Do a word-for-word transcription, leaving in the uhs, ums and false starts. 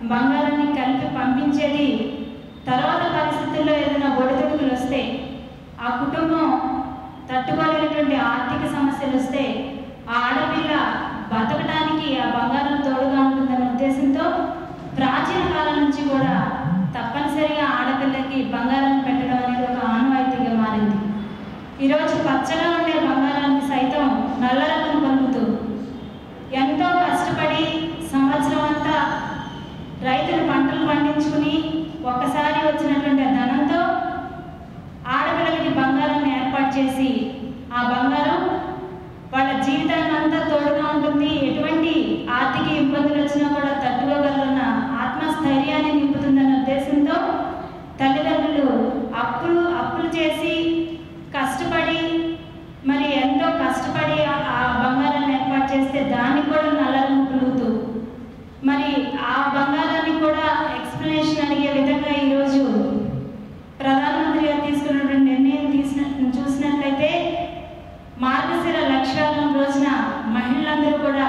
బంగారాన్ని కలిపి పంపించేది. తర్వాత పరిస్థితుల్లో ఏదైనా ఒడిదుడుకులు వస్తే, ఆ కుటుంబం తట్టుకోలేనటువంటి ఆర్థిక సమస్యలు వస్తే ఆ ఆడపిల్ల బతకడానికి ఆ బంగారం తోడుగా ఉంటుందనే ఉద్దేశంతో ప్రాచీన కాలం నుంచి కూడా తప్పనిసరిగా ఆడపిల్లకి బంగారం పెట్టడం అనేది ఒక ఆనవాయితీగా మారింది. ఈరోజు పచ్చగా ఉండే బంగారానికి సైతం నల్ల రంగును పలుకుతూ ఎంతో కష్టపడి సంవత్సరం అంతా రైతులు పంటలు పండించుకుని ఒక్కసారి వచ్చినటువంటి ధనంతో ఆడపిల్లలకి బంగారాన్ని ఏర్పాటు చేసి ఆ బంగారం వాళ్ళ జీవితాన్ని అంతా తోడుగా ఉంటుంది. ఎటువంటి ఆర్థిక ఇబ్బందులు వచ్చినా కూడా తట్టుకోగలన్న ఆత్మస్థైర్యాన్ని నింపుతుందన్న ఉద్దేశంతో తల్లిదండ్రులు అప్పులు అప్పులు చేసి కష్టపడి మరి ఎంతో కష్టపడి ఆ బంగారాన్ని ఏర్పాటు చేస్తే దాన్ని కూడా నల్లరంగు పులుగుతూ మరి ఆ బంగారాన్ని కూడా ఎక్స్ప్లెనేషన్ అడిగే విధంగా ఈరోజు ప్రధానమంత్రి గారు తీసుకున్నటువంటి నిర్ణయం తీసిన చూసినట్లయితే మార్గశిర లక్షాలం రోజున మహిళలందరూ కూడా